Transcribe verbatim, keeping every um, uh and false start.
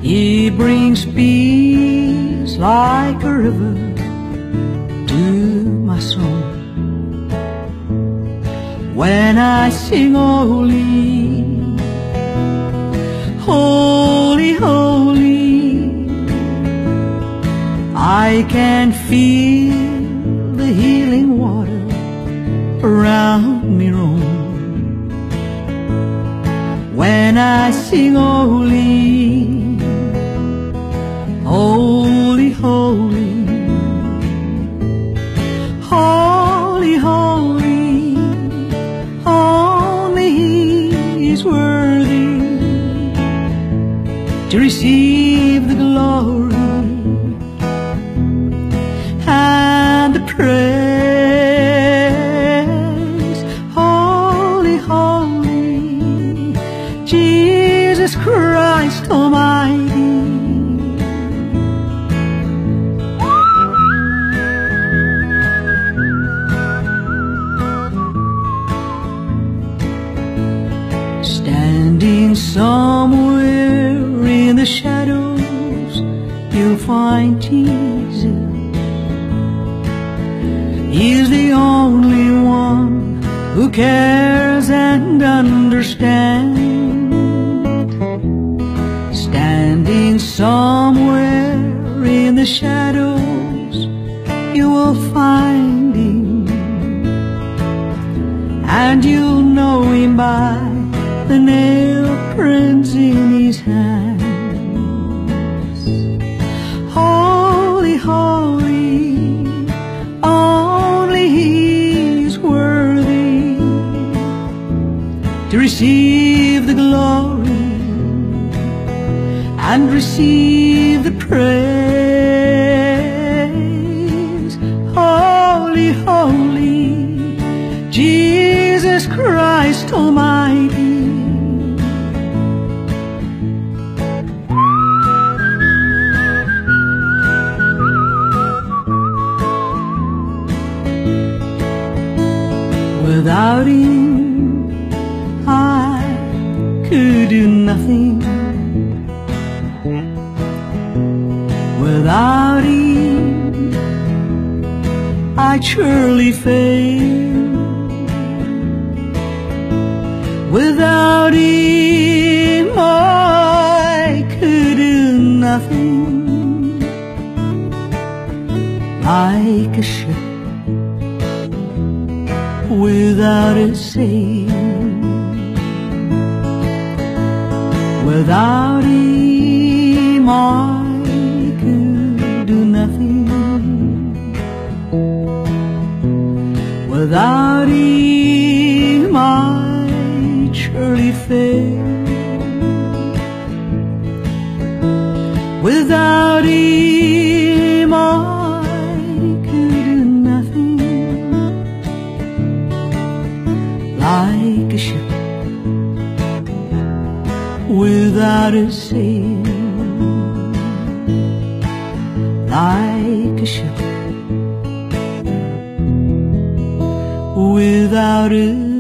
He brings peace like a river to my soul. When I sing holy, holy, holy, I can feel the healing water around me roam. When I sing holy, holy, holy, holy, holy, only He is worthy to receive the glory and the praise. Holy, holy, Jesus Christ Almighty. Standing somewhere in the shadows, you'll find Jesus. He's the only one who cares and understands. Standing somewhere in the shadows, you will find Him, and you'll know Him by the nail prints in His hands. Holy, holy, only He is worthy to receive the glory and receive the praise. Holy, holy, Jesus Christ Almighty. Without Him, I could do nothing. Without Him, I'd surely fail. Without Him, I could do nothing. Like a ship without a sail, without Him I could do nothing. Without Him I'd surely fail. Without Him I could do nothing. Like a ship without a sail, like a ship without a